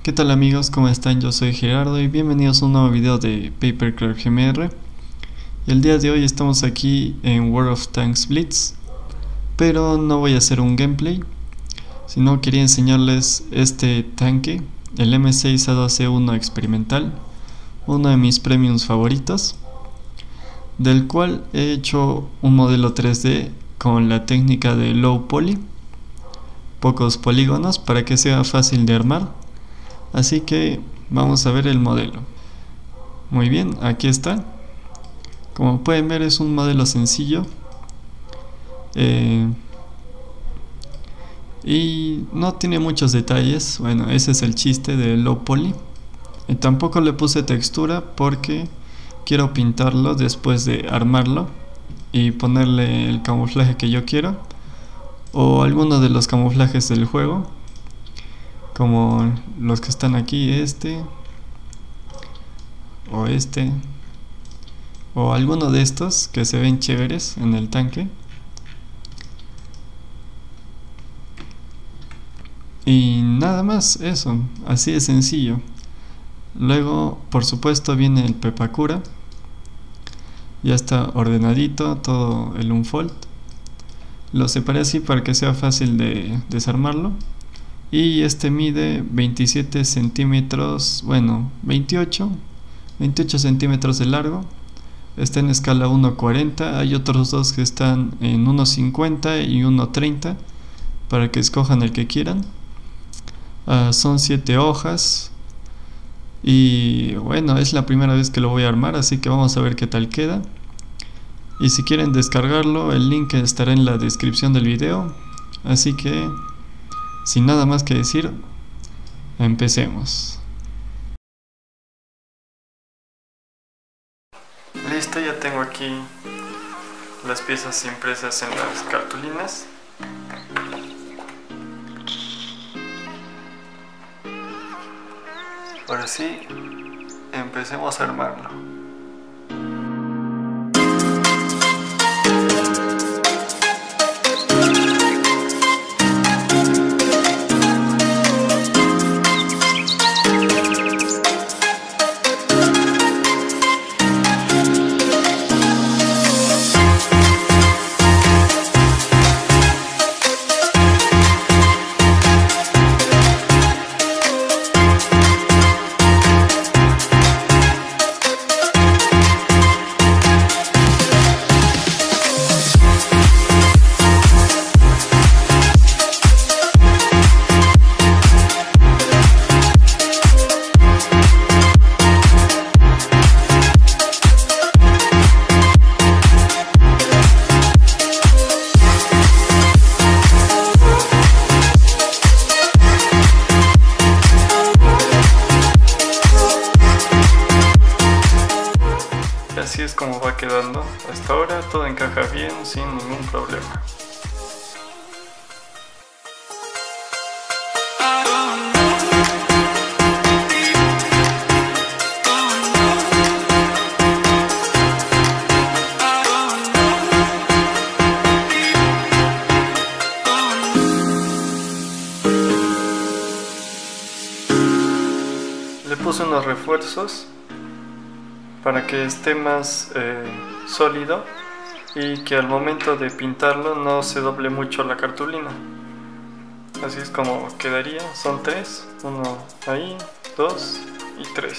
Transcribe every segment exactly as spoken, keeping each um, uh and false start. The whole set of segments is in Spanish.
¿Qué tal amigos? ¿Cómo están? Yo soy Gerardo y bienvenidos a un nuevo video de Papercraft G M R. Y el día de hoy estamos aquí en World of Tanks Blitz, pero no voy a hacer un gameplay, sino quería enseñarles este tanque, el M seis A dos E uno experimental, uno de mis premiums favoritos, del cual he hecho un modelo tres D con la técnica de low poly, pocos polígonos para que sea fácil de armar. Así que vamos a ver el modelo. Muy bien, aquí está. Como pueden ver, es un modelo sencillo eh, y no tiene muchos detalles. Bueno, ese es el chiste de low poly. Y tampoco le puse textura porque quiero pintarlo después de armarlo y ponerle el camuflaje que yo quiero, o alguno de los camuflajes del juego, como los que están aquí, este o este o alguno de estos que se ven chéveres en el tanque. Y nada más, eso, así de sencillo. Luego, por supuesto, viene el Pepakura. Ya está ordenadito todo el unfold. Lo separé así para que sea fácil de desarmarlo. Y este mide veintisiete centímetros, bueno, veintiocho centímetros de largo. Está en escala uno cuarenta. Hay otros dos que están en uno cincuenta y uno treinta, para que escojan el que quieran. Uh, son siete hojas. Y bueno, es la primera vez que lo voy a armar, así que vamos a ver qué tal queda. Y si quieren descargarlo, el link estará en la descripción del video. Así que, sin nada más que decir, empecemos. Listo, ya tengo aquí las piezas impresas en las cartulinas. Ahora sí, empecemos a armarlo. Así es como va quedando. Hasta ahora todo encaja bien, sin ningún problema. Le puse unos refuerzos para que esté más eh, sólido y que al momento de pintarlo no se doble mucho la cartulina. Así es como quedaría. Son tres, uno ahí, dos y tres.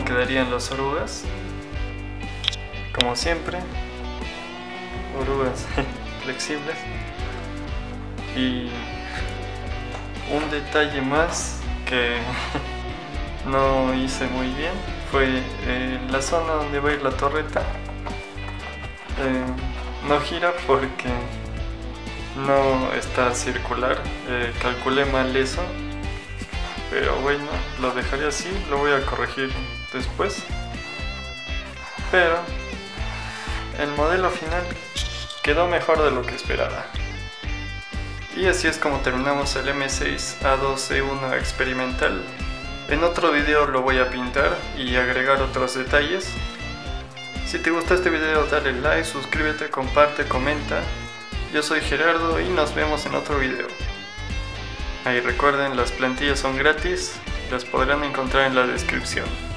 quedarían las orugas. Como siempre, orugas flexibles. Y un detalle más que no hice muy bien fue eh, la zona donde va a ir la torreta. Eh, no gira porque no está circular, eh, calculé mal eso, pero bueno, lo dejaré así, lo voy a corregir después. Pero el modelo final quedó mejor de lo que esperaba. Y así es como terminamos el M seis A dos E uno experimental. En otro video lo voy a pintar y agregar otros detalles. Si te gustó este video, dale like, suscríbete, comparte, comenta. Yo soy Gerardo y nos vemos en otro video. Ahí recuerden, las plantillas son gratis, las podrán encontrar en la descripción.